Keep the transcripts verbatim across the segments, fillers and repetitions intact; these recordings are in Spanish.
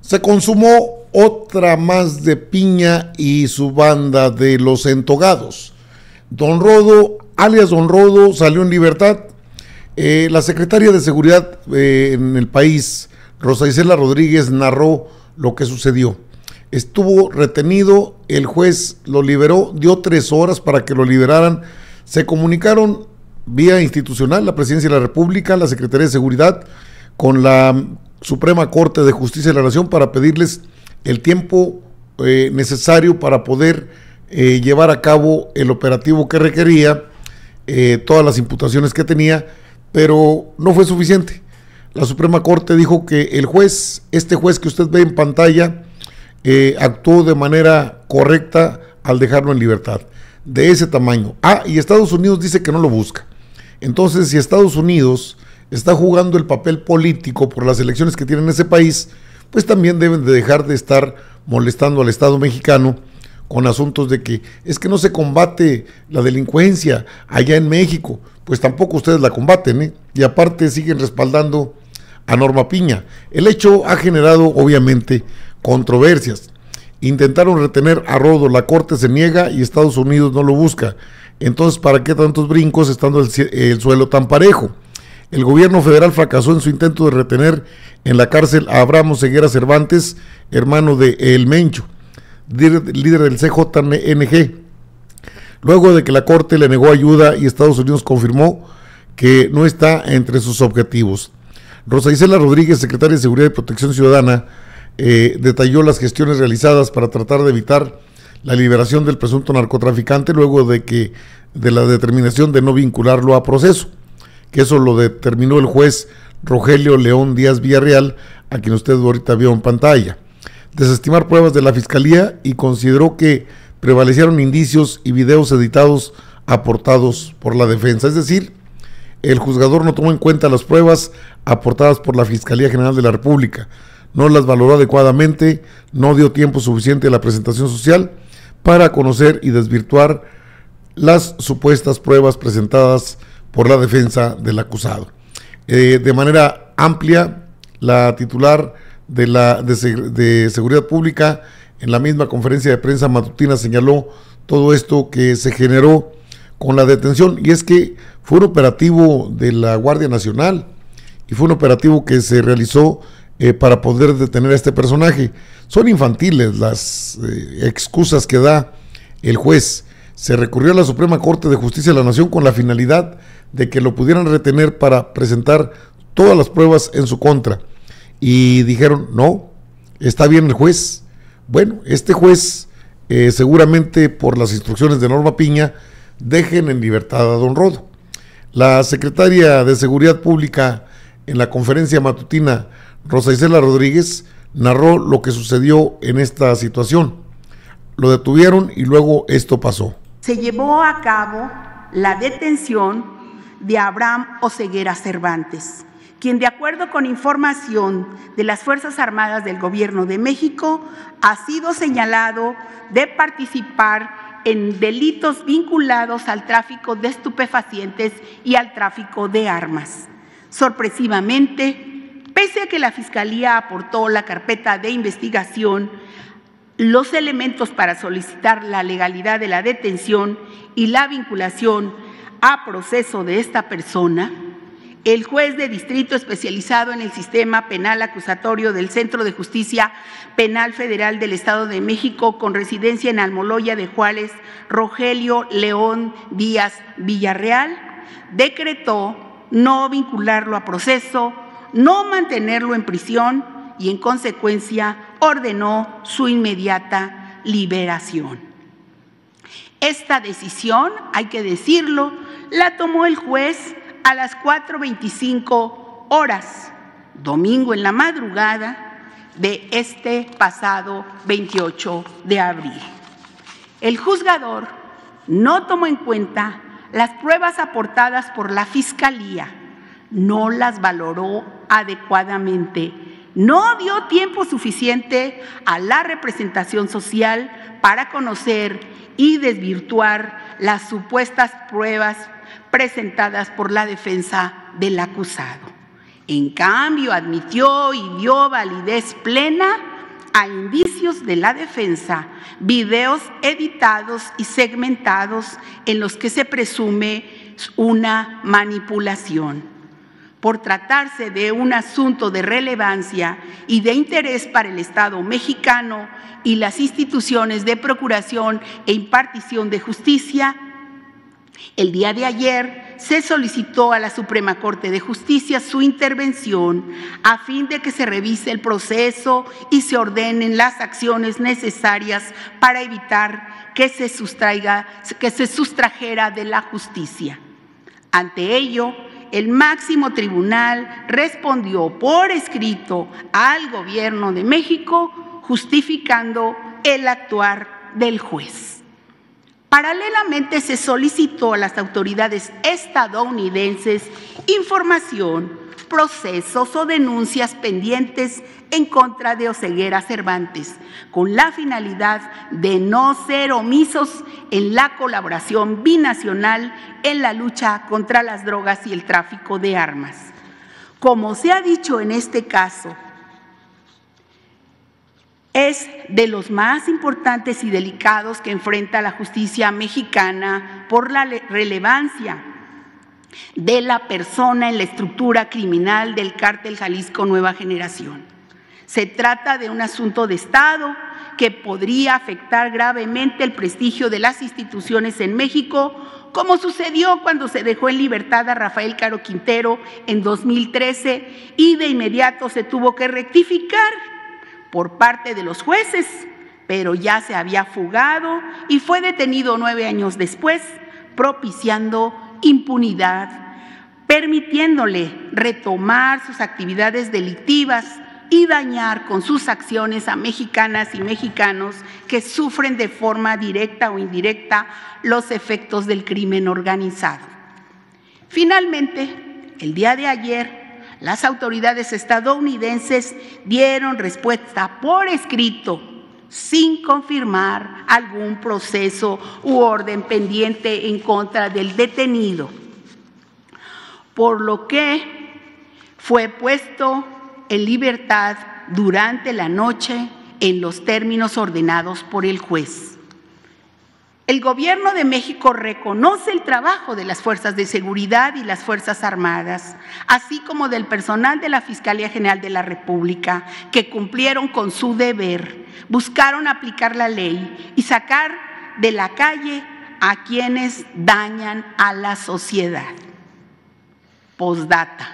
Se consumó otra más de Piña y su banda de los entogados. Don Rodo, alias Don Rodo, salió en libertad. Eh, la secretaria de Seguridad eh, en el país, Rosa Isela Rodríguez, narró lo que sucedió. Estuvo retenido, el juez lo liberó, dio tres horas para que lo liberaran. Se comunicaron vía institucional la Presidencia de la República, la Secretaría de Seguridad, con la Suprema Corte de Justicia de la Nación para pedirles el tiempo eh, necesario para poder eh, llevar a cabo el operativo que requería, eh, todas las imputaciones que tenía, pero no fue suficiente. La Suprema Corte dijo que el juez, este juez que usted ve en pantalla, eh, actuó de manera correcta al dejarlo en libertad, de ese tamaño. Ah, y Estados Unidos dice que no lo busca. Entonces, si Estados Unidos está jugando el papel político por las elecciones que tiene en ese país, pues también deben de dejar de estar molestando al Estado mexicano con asuntos de que es que no se combate la delincuencia allá en México. Pues tampoco ustedes la combaten, ¿eh? Y aparte siguen respaldando a Norma Piña. El hecho ha generado obviamente controversias. Intentaron retener a Rodo, la Corte se niega y Estados Unidos no lo busca. Entonces, ¿para qué tantos brincos estando el, el suelo tan parejo? El gobierno federal fracasó en su intento de retener en la cárcel a Abraham Oseguera Cervantes, hermano de El Mencho, líder del C J N G, luego de que la Corte le negó ayuda y Estados Unidos confirmó que no está entre sus objetivos. Rosa Isela Rodríguez, secretaria de Seguridad y Protección Ciudadana, eh, detalló las gestiones realizadas para tratar de evitar la liberación del presunto narcotraficante luego de que de la determinación de no vincularlo a proceso, que eso lo determinó el juez Rogelio León Díaz Villarreal, a quien usted ahorita vio en pantalla. Desestimar pruebas de la Fiscalía y consideró que prevalecieron indicios y videos editados aportados por la defensa. Es decir, el juzgador no tomó en cuenta las pruebas aportadas por la Fiscalía General de la República, no las valoró adecuadamente, no dio tiempo suficiente a la presentación social para conocer y desvirtuar las supuestas pruebas presentadas por la defensa del acusado. Eh, de manera amplia, la titular de la de, de Seguridad Pública en la misma conferencia de prensa matutina señaló todo esto que se generó con la detención, y es que fue un operativo de la Guardia Nacional y fue un operativo que se realizó eh, para poder detener a este personaje. Son infantiles las eh, excusas que da el juez. Se recurrió a la Suprema Corte de Justicia de la Nación con la finalidad de que lo pudieran retener para presentar todas las pruebas en su contra. Y dijeron, no, está bien el juez. Bueno, este juez, eh, seguramente por las instrucciones de Norma Piña, dejen en libertad a Don Rodo. La secretaria de Seguridad Pública en la conferencia matutina, Rosa Isela Rodríguez, narró lo que sucedió en esta situación. Lo detuvieron y luego esto pasó. Se llevó a cabo la detención de Abraham Oseguera Cervantes, quien, de acuerdo con información de las Fuerzas Armadas del Gobierno de México, ha sido señalado de participar en delitos vinculados al tráfico de estupefacientes y al tráfico de armas. Sorpresivamente, pese a que la Fiscalía aportó la carpeta de investigación, los elementos para solicitar la legalidad de la detención y la vinculación a proceso de esta persona, el juez de distrito especializado en el sistema penal acusatorio del Centro de Justicia Penal Federal del Estado de México, con residencia en Almoloya de Juárez, Rogelio León Díaz Villarreal, decretó no vincularlo a proceso, no mantenerlo en prisión y, en consecuencia, ordenó su inmediata liberación. Esta decisión, hay que decirlo, la tomó el juez a las cuatro veinticinco horas, domingo en la madrugada de este pasado veintiocho de abril. El juzgador no tomó en cuenta las pruebas aportadas por la Fiscalía, no las valoró adecuadamente, no dio tiempo suficiente a la representación social para conocer y desvirtuar las supuestas pruebas presentadas por la defensa del acusado. En cambio, admitió y dio validez plena a indicios de la defensa, videos editados y segmentados en los que se presume una manipulación. Por tratarse de un asunto de relevancia y de interés para el Estado mexicano y las instituciones de procuración e impartición de justicia, el día de ayer se solicitó a la Suprema Corte de Justicia su intervención a fin de que se revise el proceso y se ordenen las acciones necesarias para evitar que se sustraiga, que se sustrajera de la justicia. Ante ello, el máximo tribunal respondió por escrito al Gobierno de México justificando el actuar del juez. Paralelamente se solicitó a las autoridades estadounidenses información, procesos o denuncias pendientes en contra de Oseguera Cervantes, con la finalidad de no ser omisos en la colaboración binacional en la lucha contra las drogas y el tráfico de armas. Como se ha dicho en este caso, es de los más importantes y delicados que enfrenta la justicia mexicana por la relevancia de la persona en la estructura criminal del cártel Jalisco Nueva Generación. Se trata de un asunto de Estado que podría afectar gravemente el prestigio de las instituciones en México, como sucedió cuando se dejó en libertad a Rafael Caro Quintero en dos mil trece y de inmediato se tuvo que rectificar por parte de los jueces, pero ya se había fugado y fue detenido nueve años después, propiciando impunidad, permitiéndole retomar sus actividades delictivas y dañar con sus acciones a mexicanas y mexicanos que sufren de forma directa o indirecta los efectos del crimen organizado. Finalmente, el día de ayer, las autoridades estadounidenses dieron respuesta por escrito, sin confirmar algún proceso u orden pendiente en contra del detenido, por lo que fue puesto en libertad durante la noche en los términos ordenados por el juez. El Gobierno de México reconoce el trabajo de las fuerzas de seguridad y las Fuerzas Armadas, así como del personal de la Fiscalía General de la República, que cumplieron con su deber, buscaron aplicar la ley y sacar de la calle a quienes dañan a la sociedad. Postdata.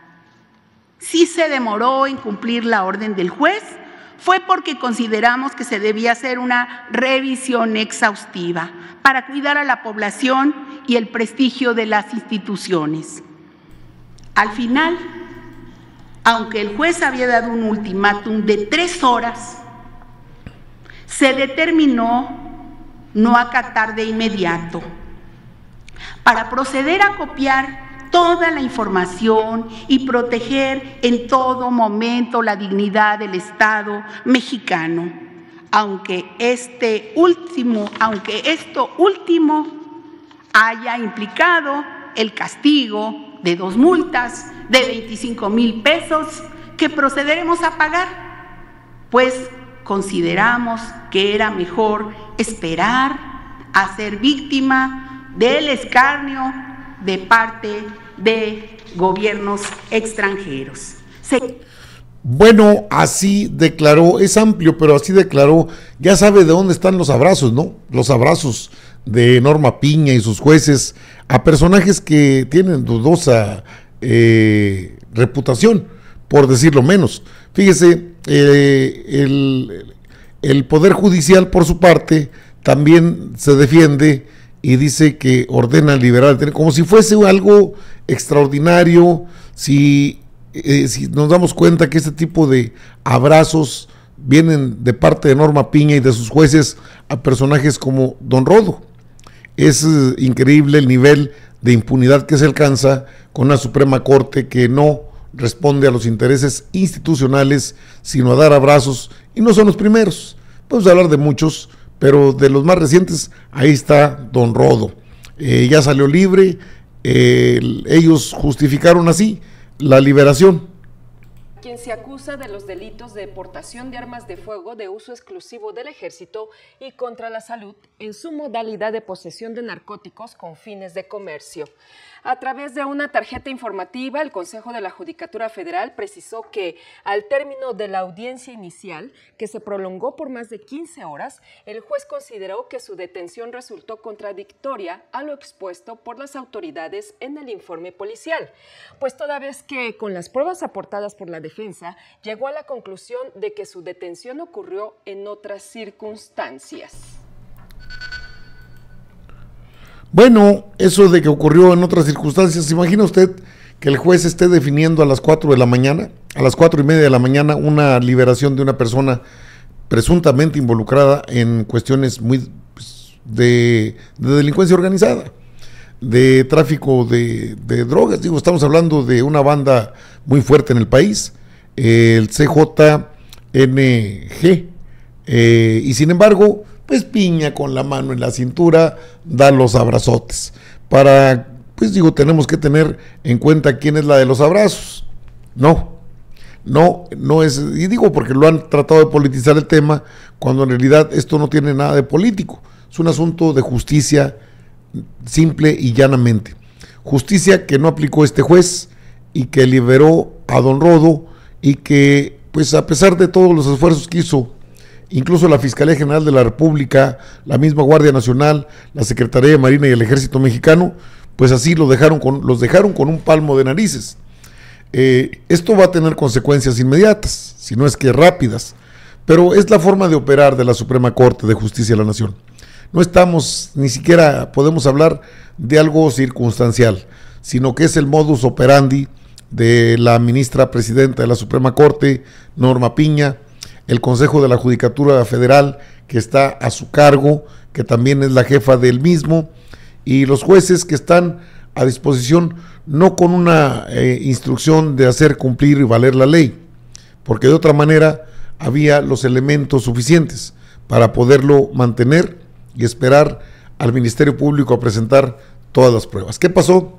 Si se demoró en cumplir la orden del juez, fue porque consideramos que se debía hacer una revisión exhaustiva para cuidar a la población y el prestigio de las instituciones. Al final, aunque el juez había dado un ultimátum de tres horas, se determinó no acatar de inmediato para proceder a copiar toda la información y proteger en todo momento la dignidad del Estado mexicano, aunque este último, aunque esto último haya implicado el castigo de dos multas de veinticinco mil pesos que procederemos a pagar, pues consideramos que era mejor esperar a ser víctima del escarnio de parte de gobiernos extranjeros. Se... Bueno, así declaró, es amplio, pero así declaró, ya sabe de dónde están los abrazos, ¿no? Los abrazos de Norma Piña y sus jueces a personajes que tienen dudosa eh, reputación, por decirlo menos. Fíjese, eh, el, el Poder Judicial, por su parte, también se defiende y dice que ordena liberar, como si fuese algo extraordinario, si, eh, si nos damos cuenta que este tipo de abrazos vienen de parte de Norma Piña y de sus jueces a personajes como Don Rodo. Es eh, increíble el nivel de impunidad que se alcanza con una Suprema Corte que no responde a los intereses institucionales, sino a dar abrazos, y no son los primeros. Podemos hablar de muchos, pero de los más recientes, ahí está Don Rodo. Eh, ya salió libre, eh, ellos justificaron así la liberación. quien se acusa de los delitos de portación de armas de fuego de uso exclusivo del Ejército y contra la salud en su modalidad de posesión de narcóticos con fines de comercio. A través de una tarjeta informativa, el Consejo de la Judicatura Federal precisó que, al término de la audiencia inicial, que se prolongó por más de quince horas, el juez consideró que su detención resultó contradictoria a lo expuesto por las autoridades en el informe policial, pues toda vez que, con las pruebas aportadas por la defensa, llegó a la conclusión de que su detención ocurrió en otras circunstancias. Bueno, eso de que ocurrió en otras circunstancias, ¿se imagina usted que el juez esté definiendo a las cuatro de la mañana, a las cuatro y media de la mañana, una liberación de una persona presuntamente involucrada en cuestiones muy pues, de, de delincuencia organizada, de tráfico de, de drogas? Digo, estamos hablando de una banda muy fuerte en el país, el C J N G, eh, y sin embargo, pues Piña con la mano en la cintura da los abrazotes. Para, pues digo, tenemos que tener en cuenta quién es la de los abrazos. No, no, no es, y digo porque lo han tratado de politizar el tema, cuando en realidad esto no tiene nada de político. Es un asunto de justicia simple y llanamente. Justicia que no aplicó este juez y que liberó a don Rodo, y que, pues a pesar de todos los esfuerzos que hizo, incluso la Fiscalía General de la República, la misma Guardia Nacional, la Secretaría de Marina y el Ejército Mexicano, pues así lo dejaron con, los dejaron con un palmo de narices. Eh, esto va a tener consecuencias inmediatas, si no es que rápidas, pero es la forma de operar de la Suprema Corte de Justicia de la Nación. No estamos, ni siquiera podemos hablar de algo circunstancial, sino que es el modus operandi de la ministra presidenta de la Suprema Corte, Norma Piña, el Consejo de la Judicatura Federal, que está a su cargo, que también es la jefa del mismo, y los jueces que están a disposición, no con una eh, instrucción de hacer cumplir y valer la ley, porque de otra manera había los elementos suficientes para poderlo mantener y esperar al Ministerio Público a presentar todas las pruebas. ¿Qué pasó?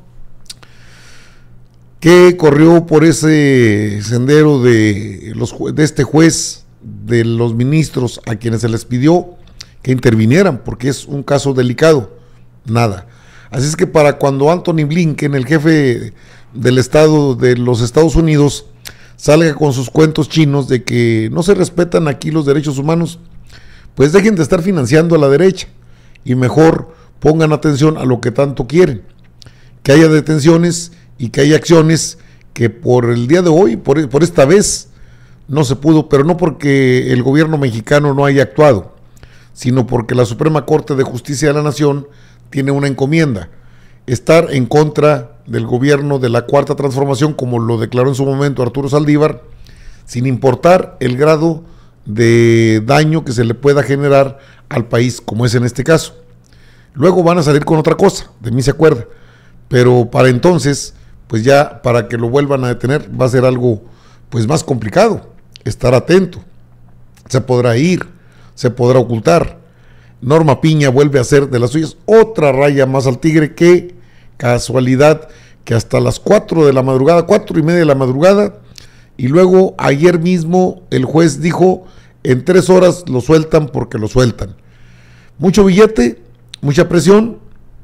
¿Qué corrió por ese sendero de, los, de este juez, de los ministros a quienes se les pidió que intervinieran, porque es un caso delicado? Nada. Así es que para cuando Anthony Blinken, el jefe del Estado de los Estados Unidos, salga con sus cuentos chinos de que no se respetan aquí los derechos humanos, pues dejen de estar financiando a la derecha y mejor pongan atención a lo que tanto quieren, que haya detenciones y que haya acciones que por el día de hoy, por, por esta vez, no se pudo, pero no porque el gobierno mexicano no haya actuado, sino porque la Suprema Corte de Justicia de la Nación tiene una encomienda: estar en contra del gobierno de la Cuarta Transformación, como lo declaró en su momento Arturo Saldívar, sin importar el grado de daño que se le pueda generar al país, como es en este caso. Luego van a salir con otra cosa, de mí se acuerda, pero para entonces, pues ya para que lo vuelvan a detener va a ser algo pues más complicado. Estar atento, se podrá ir, se podrá ocultar. Norma Piña vuelve a ser de las suyas, otra raya más al tigre. Qué casualidad que hasta las cuatro de la madrugada, cuatro y media de la madrugada, y luego ayer mismo el juez dijo, en tres horas lo sueltan porque lo sueltan. Mucho billete, mucha presión,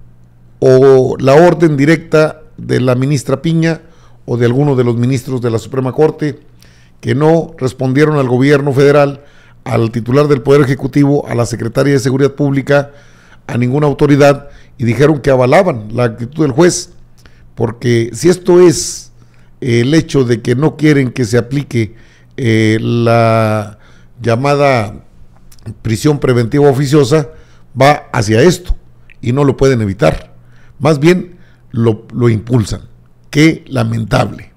o la orden directa de la ministra Piña o de alguno de los ministros de la Suprema Corte que no respondieron al gobierno federal, al titular del Poder Ejecutivo, a la Secretaria de Seguridad Pública, a ninguna autoridad, y dijeron que avalaban la actitud del juez, porque si esto es eh, el hecho de que no quieren que se aplique eh, la llamada prisión preventiva oficiosa, va hacia esto, y no lo pueden evitar, más bien lo, lo impulsan. Qué lamentable.